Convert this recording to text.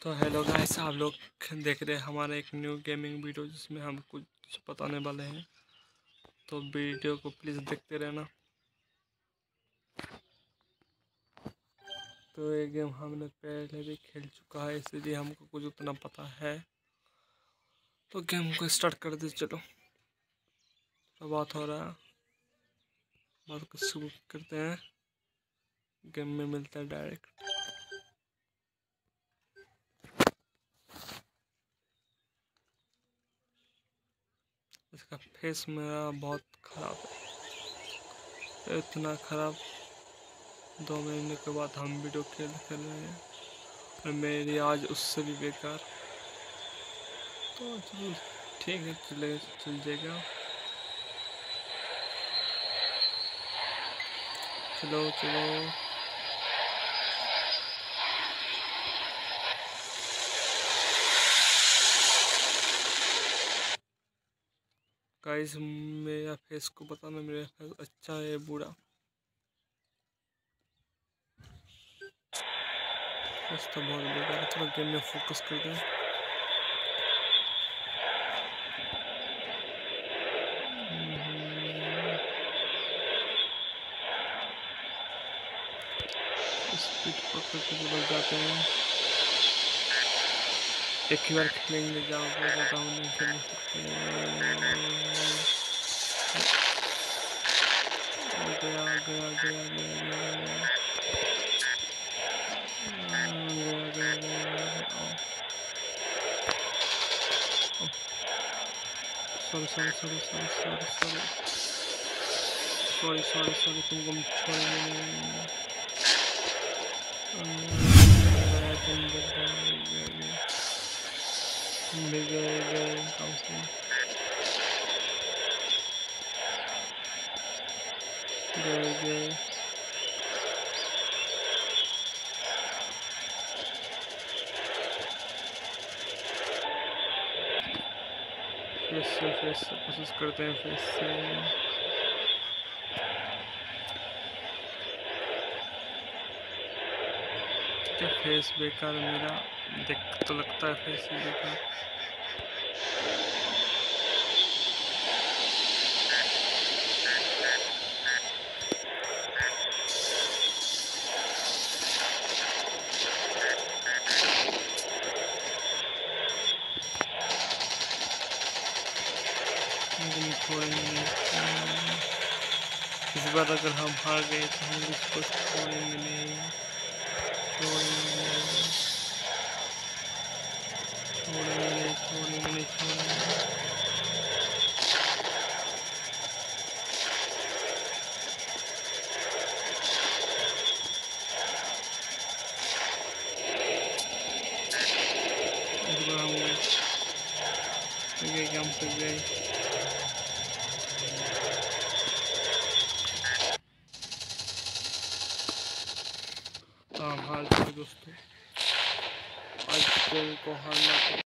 तो hello guys, आप लोग देख रहे हैं हमारा एक न्यू गेमिंग वीडियो जिसमें हम कुछ बताने वाले हैं। तो वीडियो को प्लीज़ देखते रहना। तो ये गेम हमने पहले भी खेल चुका है, इसलिए हमको कुछ उतना पता है। तो गेम को स्टार्ट कर दे। चलो, तो बात हो रहा है, बात को शुरू करते हैं। गेम में मिलता है डायरेक्ट। इसका फेस मेरा बहुत ख़राब है, इतना ख़राब। 2 महीने के बाद हम वीडियो खेल रहे हैं और मेरी आज उससे भी बेकार। तो चलो ठीक है, चल जाएगा। चलो चलो, गाइस मेरा फेस को बताना, मेरा फेस अच्छा है बुरा। फेस तो बहुत बेकार है। चलो गेम में फोकस करते हैं। स्पीड पकड़ के बच जाते हैं। एक ही बार खेलेंगे, जाओगे ज़्यादा नहीं खेल सकते। गया गया गया गया गया गया गया गया गया। Sorry sorry sorry sorry sorry sorry sorry sorry sorry, तुमको हम छोड़ेंगे नहीं। तुम भी गए गए कम से गए गए। फिर से कोशिश करते हैं। फिर से क्या फेस बेकार है मेरा, देख तो लगता है फेस ही बेकार। छोड़ेंगे इस बार, अगर हम हार गए तो हम इसको छोड़ेंगे नहीं, छोड़ेंगे नहीं, छोड़ेंगे नहीं, छोड़ेंगे नहीं, छोड़ेंगे। इस बार हम गए, हम से गए। तो हम हार चुके दोस्तों। आज गेम को हारना